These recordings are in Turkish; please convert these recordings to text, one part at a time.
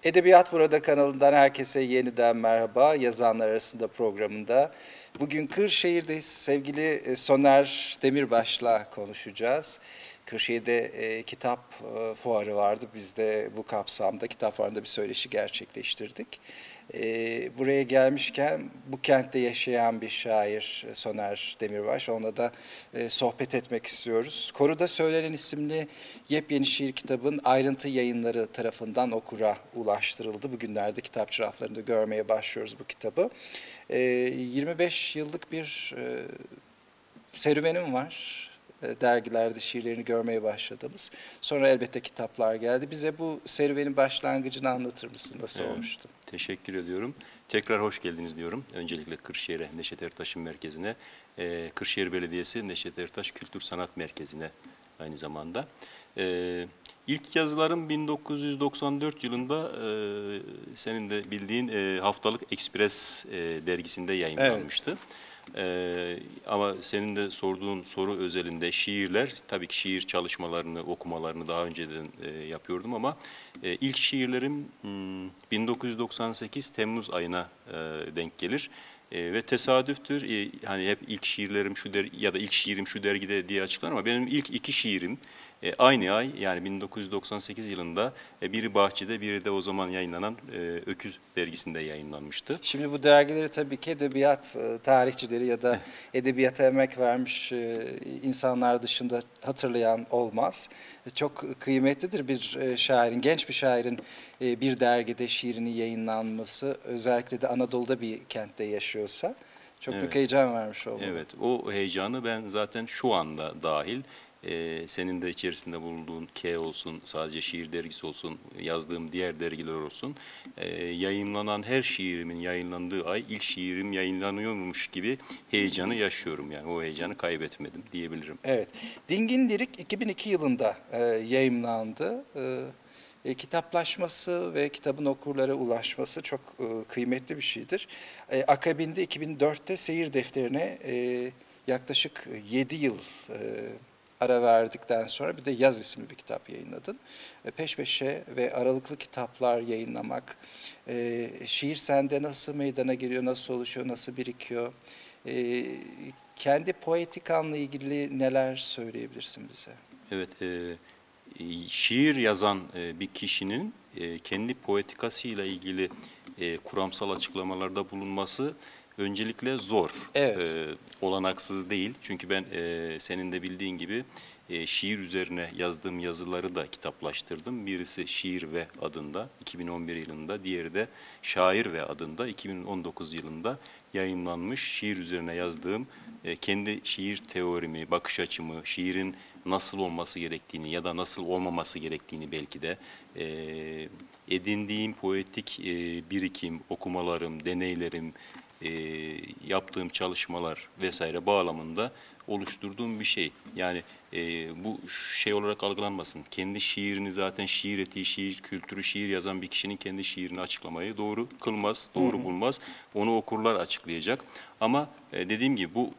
Edebiyat Burada kanalından herkese yeniden merhaba. Yazanlar Arasında programında. Bugün Kırşehir'deyiz. Sevgili Soner Demirbaş'la konuşacağız. Kırşehir'de kitap fuarı vardı. Biz de bu kapsamda kitap fuarında bir söyleşi gerçekleştirdik. Buraya gelmişken bu kentte yaşayan bir şair Soner Demirbaş. Onunla da sohbet etmek istiyoruz. Koruda Söylenen isimli yepyeni şiir kitabın ayrıntı yayınları tarafından okura ulaştırıldı. Bugünlerde kitapçı raflarında görmeye başlıyoruz bu kitabı. 25 yıllık bir serüvenim var. Dergilerde şiirlerini görmeye başladığımız. Sonra elbette kitaplar geldi. Bize bu serüvenin başlangıcını anlatır mısın? Nasıl olmuştu? Teşekkür ediyorum. Tekrar hoş geldiniz diyorum. Öncelikle Kırşehir'e, Neşet Ertaş'ın merkezine, Kırşehir Belediyesi Neşet Ertaş Kültür Sanat Merkezi'ne aynı zamanda. İlk yazılarım 1994 yılında senin de bildiğin Haftalık Ekspres dergisinde yayınlanmıştı. Evet. Ama senin de sorduğun soru özelinde şiirler, tabii ki şiir çalışmalarını, okumalarını daha önceden yapıyordum ama ilk şiirlerim 1998 Temmuz ayına denk gelir. Ve tesadüftür, hani hep ilk şiirlerim ya da ilk şiirim şu dergide diye açıklar ama benim ilk iki şiirim aynı ay, yani 1998 yılında biri Bahçe'de, biri de o zaman yayınlanan Öküz dergisinde yayınlanmıştı. Şimdi bu dergileri tabii ki edebiyat tarihçileri ya da edebiyata emek vermiş insanlar dışında hatırlayan olmaz. Çok kıymetlidir bir şairin, genç bir şairin bir dergide şiirinin yayınlanması, özellikle de Anadolu'da bir kentte yaşıyorsa çok büyük heyecan vermiş olmalı. Evet, o heyecanı ben zaten şu anda dahil, senin de içerisinde bulunduğun K olsun, sadece şiir dergisi olsun, yazdığım diğer dergiler olsun, yayınlanan her şiirimin yayınlandığı ay ilk şiirim yayınlanıyormuş gibi heyecanı yaşıyorum. Yani o heyecanı kaybetmedim diyebilirim. Evet, Dingin Lirik 2002 yılında yayımlandı. Kitaplaşması ve kitabın okurlara ulaşması çok kıymetli bir şeydir. Akabinde 2004'te Seyir Defteri'ne yaklaşık 7 yıl ara verdikten sonra bir de Yaz isimli bir kitap yayınladın. Peş peşe ve aralıklı kitaplar yayınlamak, şiir sende nasıl meydana geliyor, nasıl oluşuyor, nasıl birikiyor? Kendi poetikanla ilgili neler söyleyebilirsin bize? Evet, şiir yazan bir kişinin kendi poetikasıyla ilgili kuramsal açıklamalarda bulunması öncelikle zor, Evet. olanaksız değil. Çünkü ben senin de bildiğin gibi şiir üzerine yazdığım yazıları da kitaplaştırdım. Birisi Şiir ve adında 2011 yılında, diğeri de Şair ve adında 2019 yılında yayınlanmış şiir üzerine yazdığım kendi şiir teorimi, bakış açımı, şiirin nasıl olması gerektiğini ya da nasıl olmaması gerektiğini belki de edindiğim poetik birikim, okumalarım, deneylerim, yaptığım çalışmalar vesaire bağlamında oluşturduğum bir şey. Yani bu şey olarak algılanmasın. Kendi şiirini zaten şiir etiği, şiir kültürü, şiir yazan bir kişinin kendi şiirini açıklamayı doğru kılmaz, doğru bulmaz. Onu okurlar açıklayacak. Ama dediğim gibi bu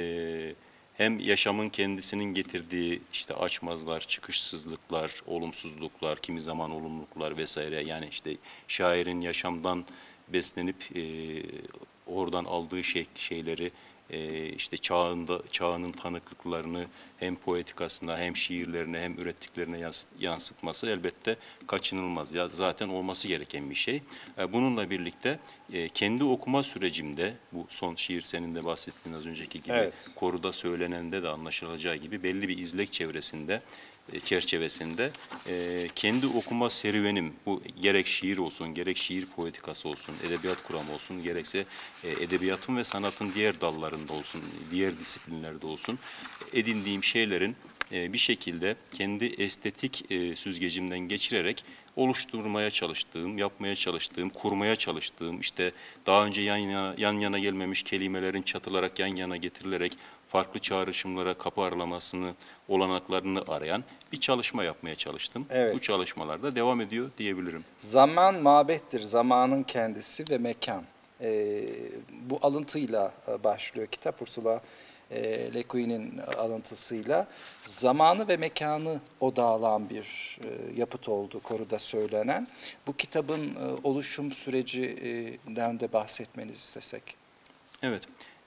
hem yaşamın kendisinin getirdiği işte açmazlar, çıkışsızlıklar, olumsuzluklar, kimi zaman olumluluklar vesaire, yani işte şairin yaşamdan beslenip oradan aldığı şeyleri işte çağının tanıklıklarını hem poetikasına hem şiirlerine hem ürettiklerine yansıtması elbette kaçınılmaz. Ya zaten olması gereken bir şey. Bununla birlikte kendi okuma sürecimde bu son şiir senin de bahsettiğin az önceki gibi, evet, Koruda Söylenen'de de anlaşılacağı gibi belli bir izlek çerçevesinde kendi okuma serüvenim, bu gerek şiir olsun, gerek şiir poetikası olsun, edebiyat kuramı olsun, gerekse edebiyatın ve sanatın diğer dallarında olsun, diğer disiplinlerde olsun, edindiğim şeylerin bir şekilde kendi estetik süzgecimden geçirerek oluşturmaya çalıştığım, yapmaya çalıştığım, kurmaya çalıştığım, işte daha önce yan yana gelmemiş kelimelerin çatılarak yan yana getirilerek farklı çağrışımlara kapı aralamasını, olanaklarını arayan bir çalışma yapmaya çalıştım. Evet. Bu çalışmalarda devam ediyor diyebilirim. Zaman mabettir, zamanın kendisi ve mekan. Bu alıntıyla başlıyor kitap. Ursula Leguin'in alıntısıyla zamanı ve mekanı odağa alan bir yapıt oldu koruda söylenen. Bu kitabın oluşum sürecinden de bahsetmenizi istesek. Evet.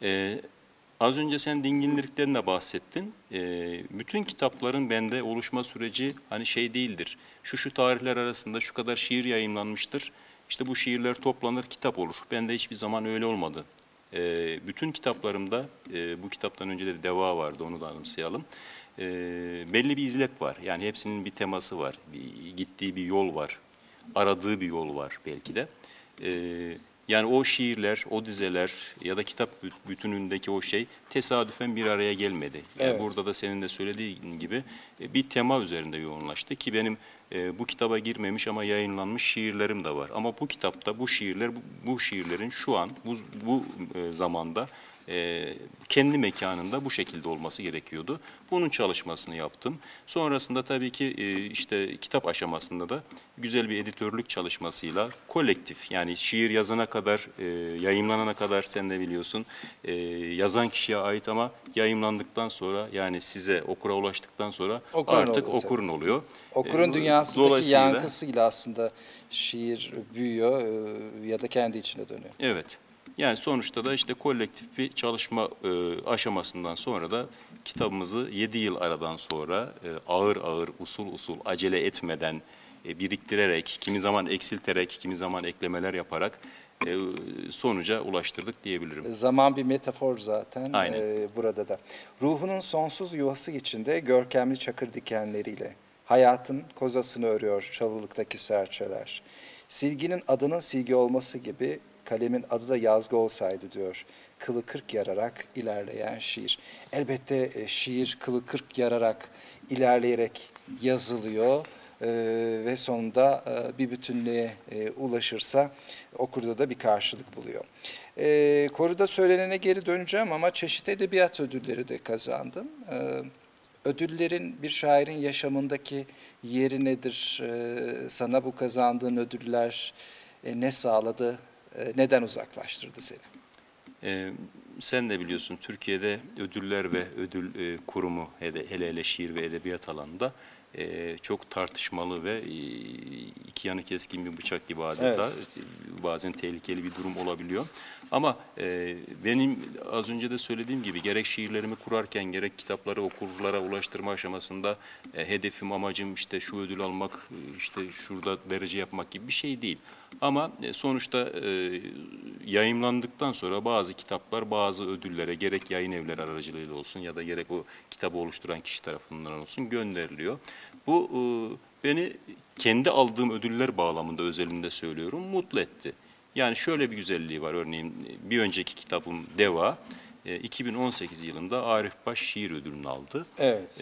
Az önce sen dinginlikten de bahsettin. Bütün kitapların bende oluşma süreci hani şey değildir. Şu tarihler arasında şu kadar şiir yayımlanmıştır. İşte bu şiirler toplanır, kitap olur. Bende hiçbir zaman öyle olmadı. Bütün kitaplarımda, bu kitaptan önce de Deva vardı, onu da anımsayalım. Belli bir izlek var. Yani hepsinin bir teması var, gittiği bir yol var, aradığı bir yol var belki de. Yani o şiirler, o dizeler ya da kitap bütünündeki o şey tesadüfen bir araya gelmedi. Yani Evet. burada da senin de söylediğin gibi bir tema üzerinde yoğunlaştı ki benim bu kitaba girmemiş ama yayınlanmış şiirlerim de var. Ama bu kitapta bu şiirler, bu şiirlerin şu an, bu zamanda kendi mekanında bu şekilde olması gerekiyordu. Bunun çalışmasını yaptım. Sonrasında tabii ki işte kitap aşamasında da güzel bir editörlük çalışmasıyla kolektif, yani şiir yazana kadar, yayımlanana kadar sen de biliyorsun, yazan kişiye ait ama yayımlandıktan sonra, yani size, okura ulaştıktan sonra Okurun artık oluyor tabii. okurun oluyor. Okurun dünyasındaki Dolayısıyla, yankısıyla aslında şiir büyüyor ya da kendi içine dönüyor. evet. Yani sonuçta da işte kolektif bir çalışma aşamasından sonra da kitabımızı 7 yıl aradan sonra ağır ağır, usul usul, acele etmeden, biriktirerek, kimi zaman eksilterek, kimi zaman eklemeler yaparak sonuca ulaştırdık diyebilirim. Zaman bir metafor zaten Aynen. burada da. Ruhunun sonsuz yuvası içinde görkemli çakır dikenleriyle hayatın kozasını örüyor çalılıktaki serçeler. Silginin adının silgi olması gibi kalemin adı da yazgı olsaydı diyor. Kılı kırk yararak ilerleyen şiir. Elbette şiir kılı kırk yararak ilerleyerek yazılıyor. Ve sonunda bir bütünlüğe ulaşırsa okurda da bir karşılık buluyor. Koruda söylenene geri döneceğim ama çeşitli edebiyat ödülleri de kazandın. Ödüllerin bir şairin yaşamındaki yeri nedir? Sana bu kazandığın ödüller ne sağladı? Neden uzaklaştırdı seni? Sen de biliyorsun, Türkiye'de ödüller ve ödül kurumu, hele şiir ve edebiyat alanında çok tartışmalı ve iki yanı keskin bir bıçak gibi adeta. Evet. Bazen tehlikeli bir durum olabiliyor. Ama benim az önce de söylediğim gibi gerek şiirlerimi kurarken gerek kitapları okurlara ulaştırma aşamasında hedefim, amacım işte şu ödül almak, işte şurada derece yapmak gibi bir şey değil. Ama sonuçta yayımlandıktan sonra bazı kitaplar bazı ödüllere, gerek yayın evleri aracılığıyla olsun ya da gerek o kitabı oluşturan kişi tarafından olsun gönderiliyor. Bu beni kendi aldığım ödüller bağlamında özelinde söylüyorum, mutlu etti. Yani şöyle bir güzelliği var, örneğin bir önceki kitabım Deva 2018 yılında Arif Baş Şiir Ödülünü aldı. Evet.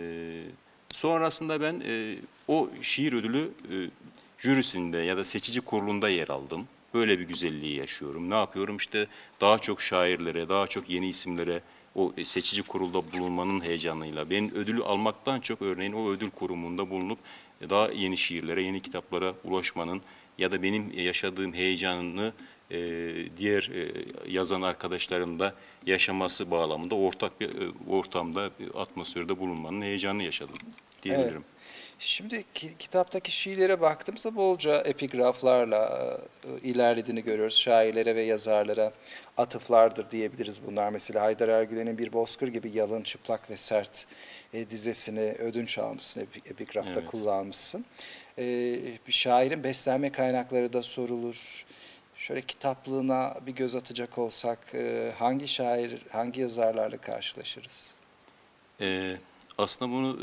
Sonrasında ben o şiir ödülü jürisinde ya da seçici kurulunda yer aldım. Böyle bir güzelliği yaşıyorum. Ne yapıyorum? İşte daha çok şairlere, daha çok yeni isimlere o seçici kurulda bulunmanın heyecanıyla, ben ödülü almaktan çok örneğin o ödül kurumunda bulunup daha yeni şiirlere, yeni kitaplara ulaşmanın ya da benim yaşadığım heyecanını diğer yazan arkadaşlarım da yaşaması bağlamında ortak bir ortamda, atmosferde bulunmanın heyecanını yaşadım diyebilirim. Evet. Şimdi kitaptaki şiirlere baktığımızda bolca epigraflarla ilerlediğini görüyoruz. Şairlere ve yazarlara atıflardır diyebiliriz bunlar. Mesela Haydar Ergülen'in Bir Bozkır gibi yalın, çıplak ve sert dizesini ödünç almışsın, epigrafta Evet. kullanmışsın. Bir şairin beslenme kaynakları da sorulur. Şöyle kitaplığına bir göz atacak olsak hangi şair, hangi yazarlarla karşılaşırız? Aslında bunu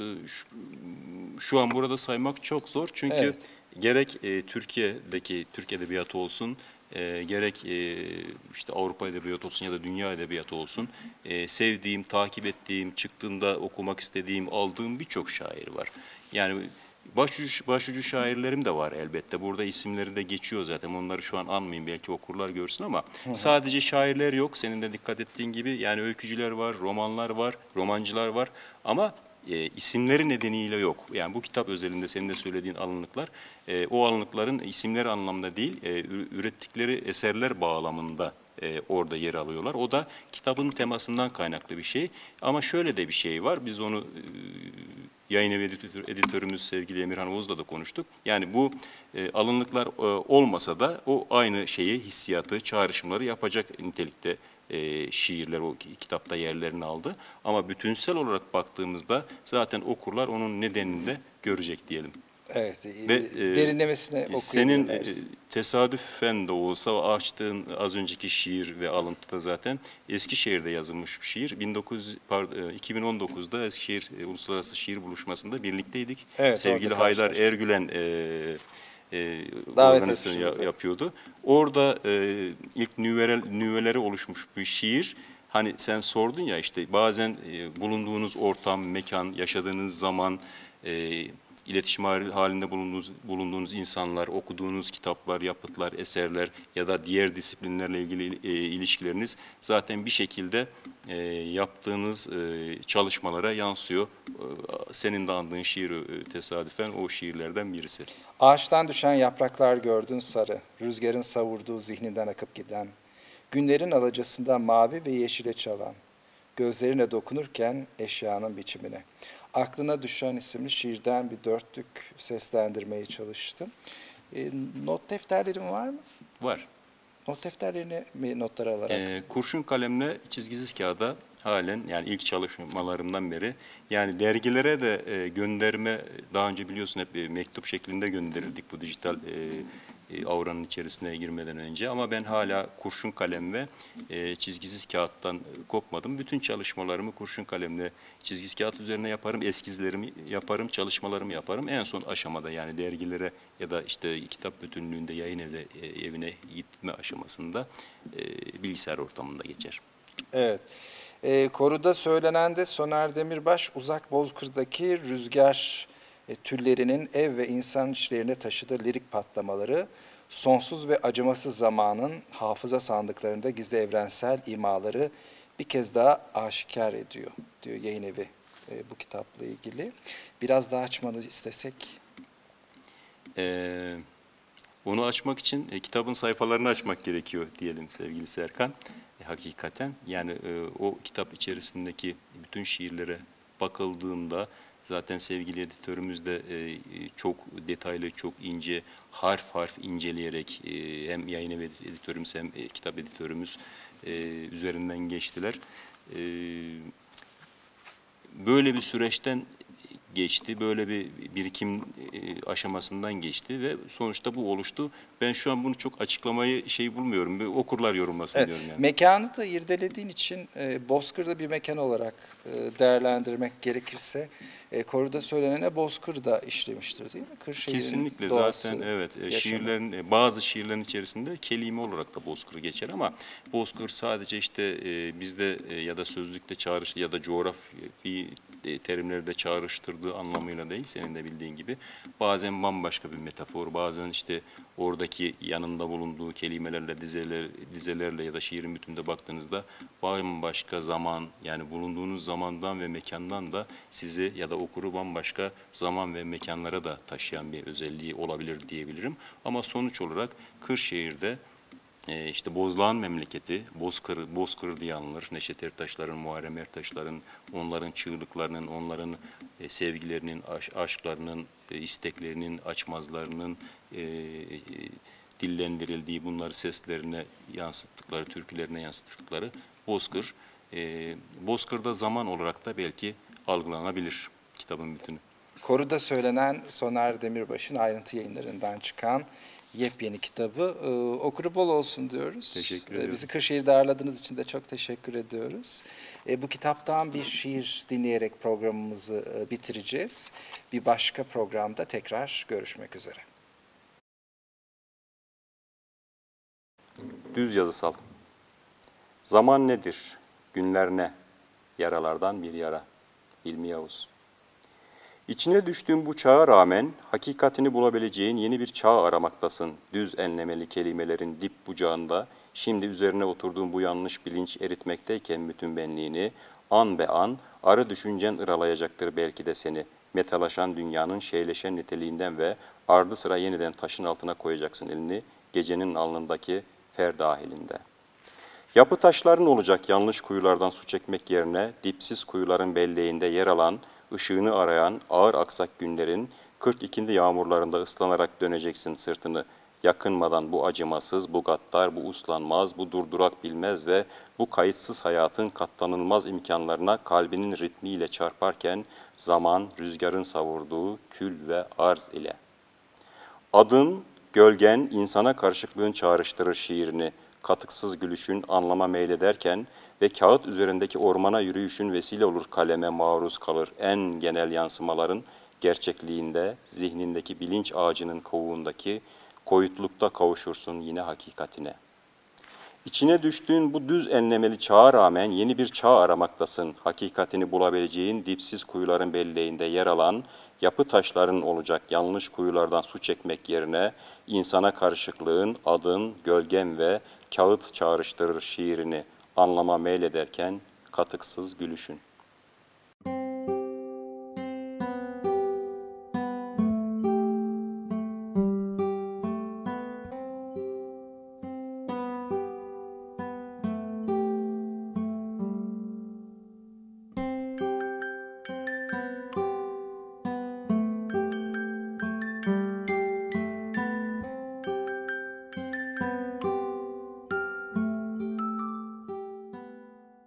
şu an burada saymak çok zor. Çünkü Evet. gerek Türk edebiyatı olsun, gerek işte Avrupa edebiyatı olsun ya da dünya edebiyatı olsun, sevdiğim, takip ettiğim, çıktığında okumak istediğim, aldığım birçok şair var. Yani başucu şairlerim de var elbette. Burada isimleri de geçiyor zaten. Onları şu an anmayayım, belki okurlar görsün ama sadece şairler yok. Senin de dikkat ettiğin gibi, yani öykücüler var, romanlar var, romancılar var ama isimleri nedeniyle yok. Yani bu kitap özelinde senin de söylediğin alınlıklar, o alınlıkların isimleri anlamda değil, ürettikleri eserler bağlamında orada yer alıyorlar. O da kitabın temasından kaynaklı bir şey. Ama şöyle de bir şey var. Biz onu yayın evi editörümüz sevgili Emirhan Oğuz'la da konuştuk. Yani bu alınlıklar olmasa da o aynı şeyi, hissiyatı, çağrışımları yapacak nitelikte şiirler o kitapta yerlerini aldı. Ama bütünsel olarak baktığımızda zaten okurlar onun nedenini de görecek diyelim. Evet, Ve derinlemesine senin okuyabilirler. tesadüfen de olsa açtığın az önceki şiir ve alıntıda zaten Eskişehir'de yazılmış bir şiir. 2019'da Eskişehir Uluslararası Şiir Buluşması'nda birlikteydik. Evet, orada Sevgili Haydar karşılaştık. Ergülen Davet organizasyonu etmişsiniz. yapıyordu. Orada ilk nüveleri oluşmuş bir şiir. Hani sen sordun ya işte bazen bulunduğunuz ortam, mekan, yaşadığınız zaman, iletişim halinde bulunduğunuz insanlar, okuduğunuz kitaplar, yapıtlar, eserler ya da diğer disiplinlerle ilgili ilişkileriniz zaten bir şekilde yaptığınız çalışmalara yansıyor. Senin de andığın şiir tesadüfen o şiirlerden birisi. Ağaçtan düşen yapraklar gördün sarı, rüzgarın savurduğu zihninden akıp giden, günlerin alacasında mavi ve yeşile çalan, gözlerine dokunurken eşyanın biçimine. Aklına düşen isimli şiirden bir dörtlük seslendirmeye çalıştım. Not defterlerin var mı? Var. Not defterlerini mi notları alarak? Kurşun kalemle çizgisiz kağıda halen yani ilk çalışmalarımdan beri yani dergilere de gönderme daha önce biliyorsun hep mektup şeklinde gönderirdik bu dijital avranın içerisine girmeden önce ama ben hala kurşun kalem ve çizgisiz kağıttan kopmadım. Bütün çalışmalarımı kurşun kalemle çizgisiz kağıt üzerine yaparım, eskizlerimi yaparım, çalışmalarımı yaparım. En son aşamada yani dergilere ya da işte kitap bütünlüğünde yayın evine gitme aşamasında bilgisayar ortamında geçer. Evet. Koruda söylenen de Soner Demirbaş uzak Bozkır'daki rüzgar türlerinin ev ve insan içlerine taşıdığı lirik patlamaları sonsuz ve acımasız zamanın hafıza sandıklarında gizli evrensel imaları bir kez daha aşikar ediyor diyor yayın evi bu kitapla ilgili. Biraz daha açmanızı istesek. Onu açmak için kitabın sayfalarını açmak gerekiyor diyelim sevgili Serkan. Hakikaten yani o kitap içerisindeki bütün şiirlere bakıldığında zaten sevgili editörümüz de çok detaylı, çok ince, harf harf inceleyerek hem yayın evi editörümüz hem kitap editörümüz üzerinden geçtiler. Böyle bir süreçten geçti, böyle bir birikim aşamasından geçti ve sonuçta bu oluştu. Ben şu an bunu çok açıklamayı bulmuyorum. Bir okurlar yorumlasın Evet, diyorum yani. mekanı da irdelediğin için Bozkır'da bir mekan olarak değerlendirmek gerekirse koruda söylenene Bozkır'da işlemiştir değil mi? Kırşehir'in Kesinlikle doğası, zaten evet yaşamı. şiirlerin bazı şiirlerin içerisinde kelime olarak da Bozkır geçer ama Bozkır sadece işte bizde ya da sözlükte çağrıştı ya da coğrafi terimlerde çağrıştırdığı anlamıyla değil senin de bildiğin gibi bazen bambaşka bir metafor bazen işte oradaki yanında bulunduğu kelimelerle dizelerle ya da şiirin bütününde baktığınızda bambaşka zaman yani bulunduğunuz zamandan ve mekandan da sizi ya da okuru bambaşka zaman ve mekanlara da taşıyan bir özelliği olabilir diyebilirim. Ama sonuç olarak Kırşehir'de işte Bozlağ'ın memleketi, Bozkır diye anılır. Neşet Ertaşların, Muharrem Ertaşların, onların çığlıklarının, onların sevgilerinin, aşklarının, isteklerinin, açmazlarının dillendirildiği, bunları seslerine yansıttıkları, türkülerine yansıttıkları Bozkır. Bozkır'da zaman olarak da belki algılanabilir kitabın bütünü. Koruda söylenen Soner Demirbaş'ın ayrıntı yayınlarından çıkan yepyeni kitabı okuru bol olsun diyoruz. Teşekkür ediyorum. Bizi Kırşehir'de ağırladığınız için de çok teşekkür ediyoruz. Bu kitaptan bir şiir dinleyerek programımızı bitireceğiz. Bir başka programda tekrar görüşmek üzere. Düz yazısal. Zaman nedir? Günler ne? Yaralardan bir yara. İlmi Yavuz. İçine düştüğün bu çağa rağmen hakikatini bulabileceğin yeni bir çağ aramaktasın. Düz enlemeli kelimelerin dip bucağında, şimdi üzerine oturduğun bu yanlış bilinç eritmekteyken bütün benliğini, an be an, arı düşüncen ıralayacaktır belki de seni. Metalaşan dünyanın şeyleşen niteliğinden ve ardı sıra yeniden taşın altına koyacaksın elini, gecenin alnındaki fer dahilinde. Yapı taşların olacak yanlış kuyulardan su çekmek yerine dipsiz kuyuların belleğinde yer alan, ışığını arayan ağır aksak günlerin 42'nde yağmurlarında ıslanarak döneceksin sırtını. Yakınmadan bu acımasız, bu gaddar, bu uslanmaz, bu durdurak bilmez ve bu kayıtsız hayatın katlanılmaz imkanlarına kalbinin ritmiyle çarparken zaman rüzgarın savurduğu kül ve arz ile. Adın, gölgen, insana karışıklığın çağrıştırır şiirini, katıksız gülüşün anlama meylederken ve kağıt üzerindeki ormana yürüyüşün vesile olur kaleme maruz kalır en genel yansımaların gerçekliğinde, zihnindeki bilinç ağacının kovuğundaki koyutlukta kavuşursun yine hakikatine. İçine düştüğün bu düz enlemeli çağa rağmen yeni bir çağ aramaktasın. Hakikatini bulabileceğin dipsiz kuyuların belleğinde yer alan yapı taşların olacak yanlış kuyulardan su çekmek yerine insana karışıklığın, adın, gölgen ve kağıt çağrıştırır şiirini anlama meylederken katıksız gülüşün.